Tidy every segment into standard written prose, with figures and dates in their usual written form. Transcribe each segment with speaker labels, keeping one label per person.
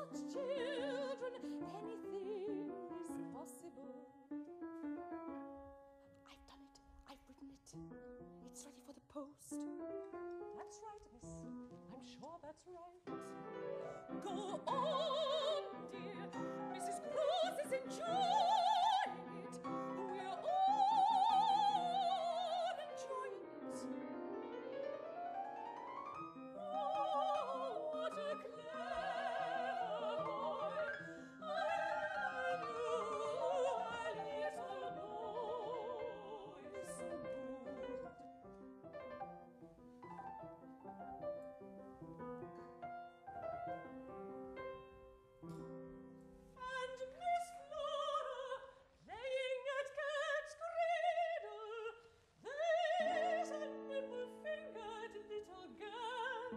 Speaker 1: such children, anything is possible. I've done it. I've written it. It's ready for the post. That's right, miss. I'm sure that's right. Go on, dear. Mrs. Cruz is enjoying it. We're all enjoying it. Oh, what a clever boy. I knew a little boy so good. And Miss Flora playing at cat's cradle, there's a nimble-fingered little girl.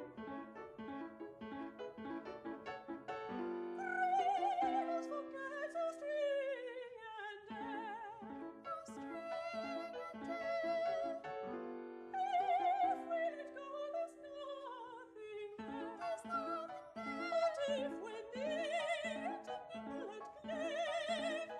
Speaker 1: Cradles for cats are string and air, are string and air. If we let go, there's nothing there. There's nothing there. But if we're near to nibble and clever,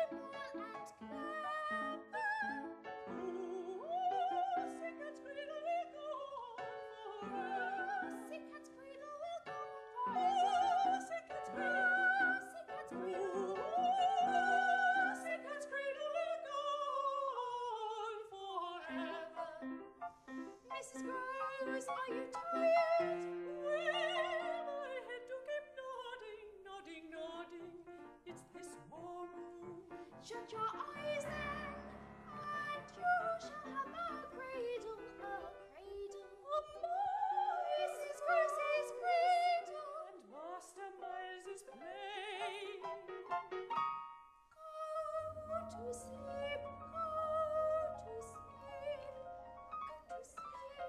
Speaker 1: oh, sick cat's cradle will go on forever. Sick cat's cradle will go on forever. Oh, sick cat's cradle. Sick cat's cradle. Oh, sick cat's cradle will go on forever. Mrs. Rose, are you tired? Well, my head do keep nodding, nodding, nodding. It's this war room. Shut your eyes then, and you shall have a cradle, a cradle. Mrs. Rose's cradle. And Master Miles's plane. Go to sleep, go to sleep, go to sleep.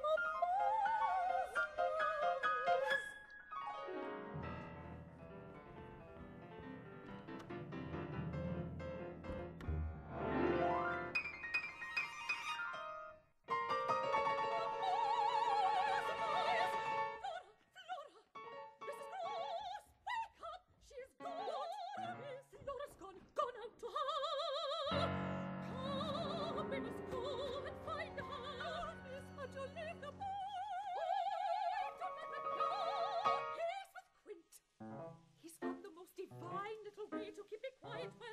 Speaker 1: He's got the most divine little way to keep me quiet while